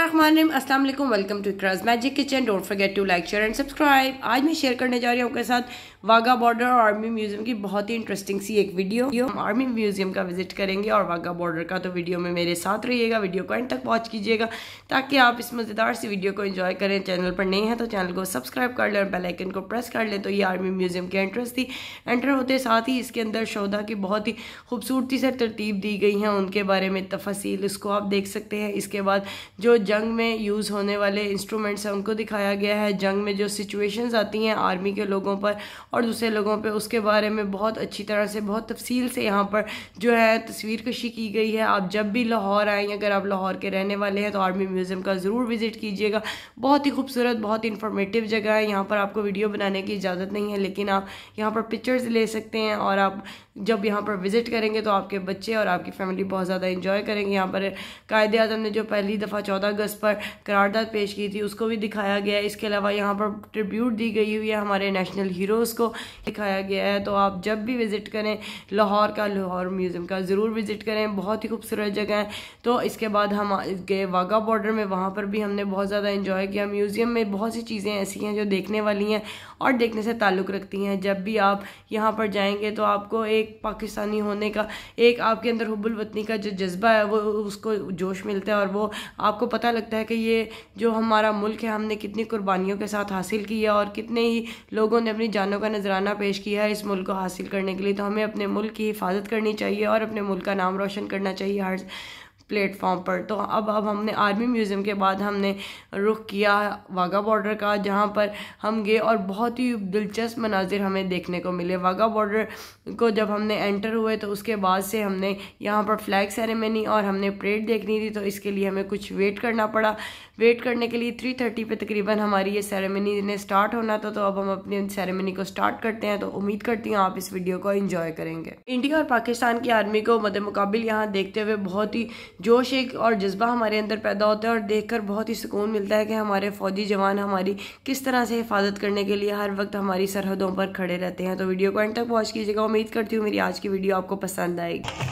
बिस्मिल्लाहिर्रहमानिर्रहीम, अस्सलाम वालेकुम, welcome to Iqra's magic kitchen. Don't forget to like share and subscribe. आज मैं शेयर करने जा रही हूँ आपके साथ वाघा बॉर्डर और आर्मी म्यूजियम की बहुत ही इंटरेस्टिंग सी एक वीडियो। हम आर्मी म्यूजियम का विजिट करेंगे और वाघा बॉर्डर का, तो वीडियो में मेरे साथ रहिएगा, वीडियो को एंड तक वॉच कीजिएगा ताकि आप इस मज़ेदार सी वीडियो को एंजॉय करें। चैनल पर नए हैं तो चैनल को सब्सक्राइब कर लें और बेल आइकन को प्रेस कर लें। तो ये आर्मी म्यूजियम की एंट्रेंस थी। एंटर होते साथ ही इसके अंदर शोधा की बहुत ही खूबसूरती से तरतीब दी गई है, उनके बारे में तफसील उसको आप देख सकते हैं। इसके बाद जो जंग में यूज़ होने वाले इंस्ट्रूमेंट्स हैं उनको दिखाया गया है। जंग में जो सिचुएशंस आती हैं आर्मी के लोगों पर और दूसरे लोगों पे, उसके बारे में बहुत अच्छी तरह से, बहुत तफसील से यहाँ पर जो है तस्वीर कशी की गई है। आप जब भी लाहौर आएँ, अगर आप लाहौर के रहने वाले हैं तो आर्मी म्यूज़ियम का ज़रूर विज़िट कीजिएगा। बहुत ही खूबसूरत, बहुत ही इंफॉर्मेटिव जगह है। यहाँ पर आपको वीडियो बनाने की इजाज़त नहीं है, लेकिन आप यहाँ पर पिक्चर्स ले सकते हैं और आप जब यहाँ पर विज़िट करेंगे तो आपके बच्चे और आपकी फैमिली बहुत ज़्यादा इंजॉय करेंगे। यहाँ पर कायदे आज़म ने जो पहली दफ़ा 14 अगस्त पर करारदाद पेश की थी उसको भी दिखाया गया है। इसके अलावा यहाँ पर ट्रिब्यूट दी गई हुई है, हमारे नेशनल हीरोज़ को दिखाया गया है। तो आप जब भी विज़िट करें लाहौर का, लाहौर म्यूज़ियम का ज़रूर विज़िट करें, बहुत ही खूबसूरत जगह है। तो इसके बाद हम गए वाघा बॉर्डर में, वहाँ पर भी हमने बहुत ज़्यादा इंजॉय किया। म्यूज़ियम में बहुत सी चीज़ें ऐसी हैं जो देखने वाली हैं और देखने से ताल्लुक़ रखती हैं। जब भी आप यहाँ पर जाएंगे तो आपको एक पाकिस्तानी होने का, एक आपके अंदर हुब्बुल वतनी का जो जज्बा है वो उसको जोश मिलता है और वो आपको पता लगता है कि ये जो हमारा मुल्क है हमने कितनी कुर्बानियों के साथ हासिल किया और कितने ही लोगों ने अपनी जानों का नजराना पेश किया है इस मुल्क को हासिल करने के लिए। तो हमें अपने मुल्क की हिफाजत करनी चाहिए और अपने मुल्क का नाम रोशन करना चाहिए हर प्लेटफॉर्म पर। तो अब हमने आर्मी म्यूज़ियम के बाद हमने रुख किया वाघा बॉर्डर का, जहाँ पर हम गए और बहुत ही दिलचस्प मनाजिर हमें देखने को मिले। वाघा बॉर्डर को जब हमने एंटर हुए तो उसके बाद से हमने यहाँ पर फ्लैग सेरेमनी और हमने परेड देखनी थी, तो इसके लिए हमें कुछ वेट करना पड़ा। वेट करने के लिए 3:30 पे तकरीबन हमारी ये सेरेमनी ने स्टार्ट होना था। तो अब हम अपनी सेरेमनी को स्टार्ट करते हैं। तो उम्मीद करती हूँ आप इस वीडियो को एंजॉय करेंगे। इंडिया और पाकिस्तान की आर्मी को मद्दे मुकाबिल यहाँ देखते हुए बहुत ही जोश एक और जज्बा हमारे अंदर पैदा होता है और देखकर बहुत ही सुकून मिलता है कि हमारे फौजी जवान हमारी किस तरह से हिफाजत करने के लिए हर वक्त हमारी सरहदों पर खड़े रहते हैं। तो वीडियो को एंड तक वॉच कीजिएगा। उम्मीद करती हूँ मेरी आज की वीडियो आपको पसंद आएगी।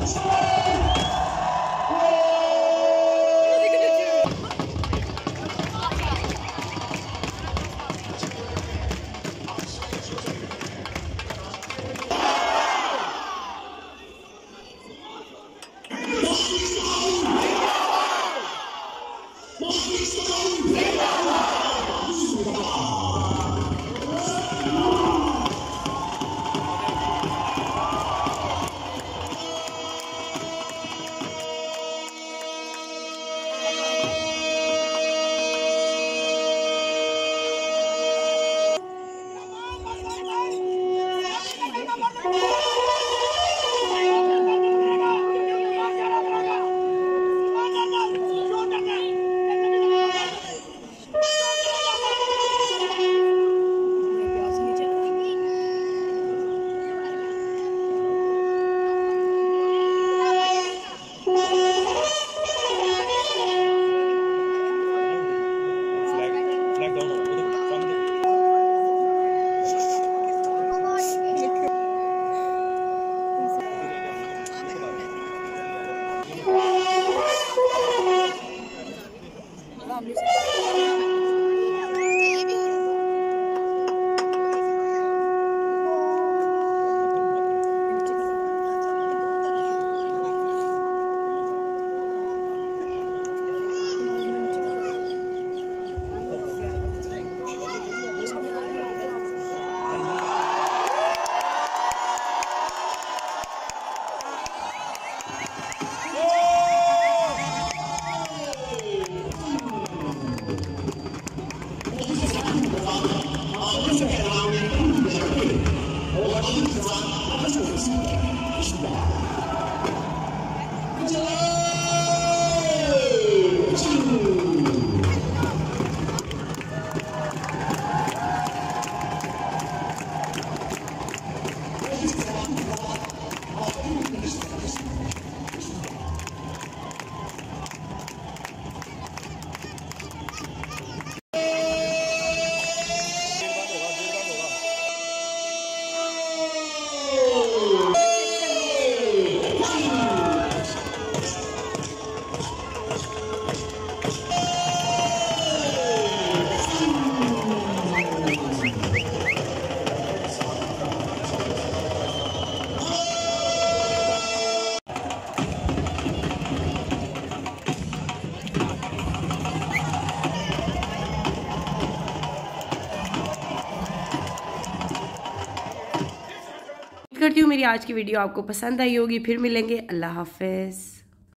करती हूँ मेरी आज की वीडियो आपको पसंद आई होगी। फिर मिलेंगे। अल्लाह हाफिज़।